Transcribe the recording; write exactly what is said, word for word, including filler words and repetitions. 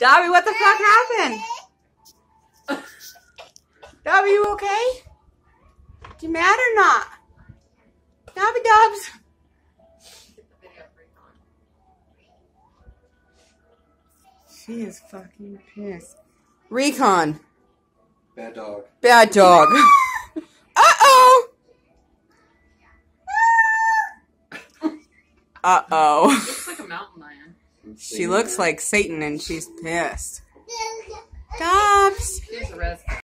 Dobby, what the fuck happened? Dobby, you okay? You mad or not? Dobby Dobbs. She is fucking pissed. Recon. Bad dog. Bad dog. Uh-oh. Uh-oh. Looks like a mountain lion. She looks like Satan and she's pissed. Dobbs. She's a res